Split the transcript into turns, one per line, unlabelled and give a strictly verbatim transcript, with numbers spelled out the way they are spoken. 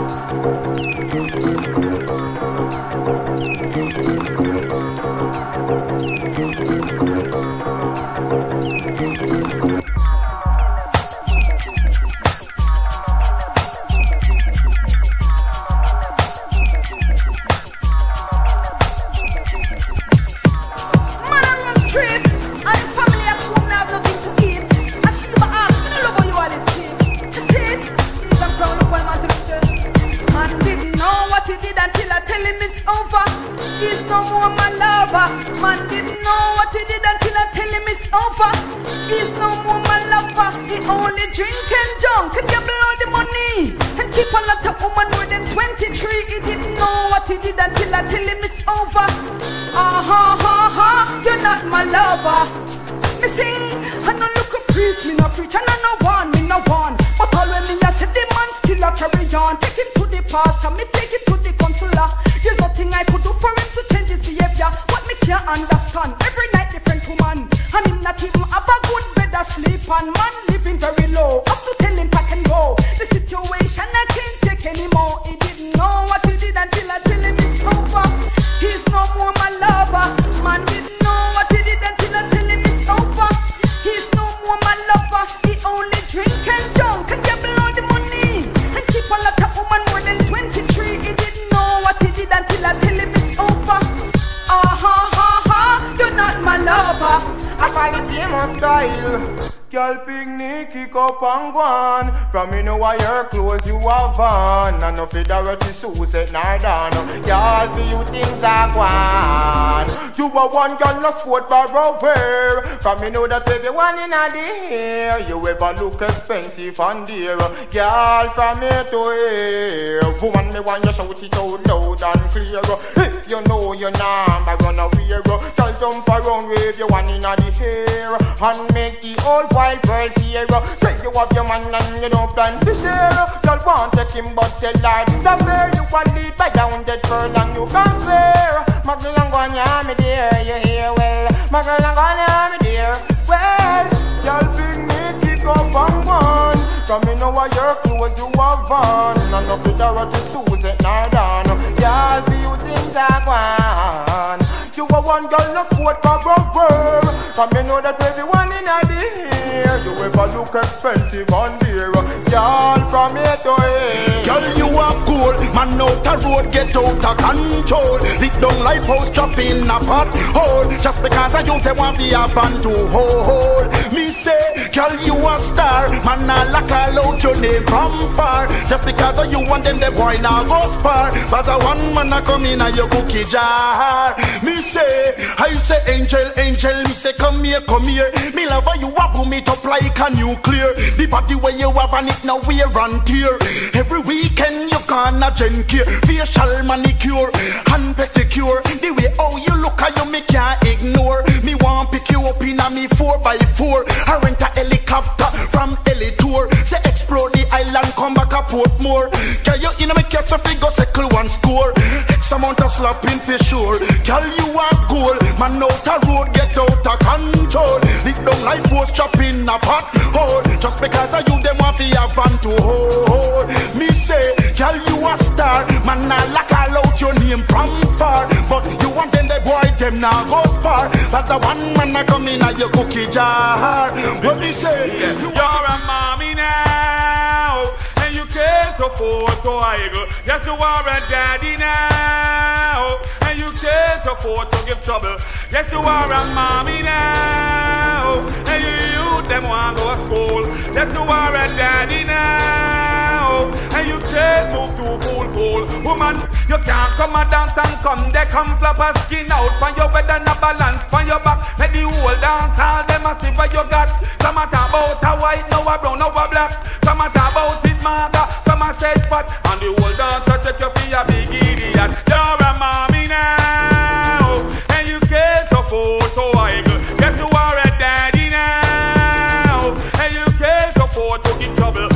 From me know why your clothes you have on, and no fidelity suits it nor down. Y'all for you things are gone. You are one girl no sport bar over. From me know that everyone in the air, you ever look expensive and dear. Girl from here to here, woman me want you shout it out loud and clear. If you know your number run away, girl jump around with your one in the hair and make the whole wide world hear. Say you have your man and you don't plan to share. Y'all want to take him but tell her disappear. You want lead by down that furlong you can't bear. My girl and gone ya me dear, you hear well. My girl and gone ya me dear, well. Y'all bring me kick up and one. Come me know what your clothes you have on, and no fidelity suits it nor down. Y'all see you things are gone. You are one girl no quote for brother. Come me know that everyone in the air, you ever look expensive and dear. Y'all from here to here.
Girl, you are cool, man out the road get out of control. Sit down like house chop in a pot hole. Just because I you say want be a band to hold. Me say, girl, you a star, man I like a loud your name from far. Just because of you want them the boy now go far. But a one man a come in a your cookie jar. Me say, I say angel, angel, me say come here, come here. Me love you a boom it up like a nuclear. The body where you have and it now wear and tear. Every weekend you gonna gen care. Facial manicure and pedicure. The way how you look at you me can't ignore. Me want pick you up in a me four by four. I rent a helicopter from Ellie Tour. Say explore the island, come back a Portmore. Can you in a me catch a figure circle one score. X amount of slapping for sure. Girl you are goal, man out a road get out of control. Lick down like force chopping a pot hole. Just because of you them want be a van to hold. Me say, girl you a star, man I like a out your name from far. But you want them the boy them now go far. But the one man I come in a your cookie jar. What me say?
You're a mommy now, and you can't afford to idle. Yes, you are a daddy now, and you can't afford to give trouble. Yes, you are a mommy now, and you youth them want go to school. Yes, you are a daddy now, and you can't move to full pool. Woman, you can't come a dance and come. They come flop a skin out from your head and a balance from your back. Let the whole dance all them a see what you got. Some a talk about a white, now a brown, now a black. Some a talk about his mother, some a say fat. And the whole dance a take you for a big idiot. You're a mommy now, and you can't afford to idle. Yes, you are a daddy now, and you can't afford to get trouble.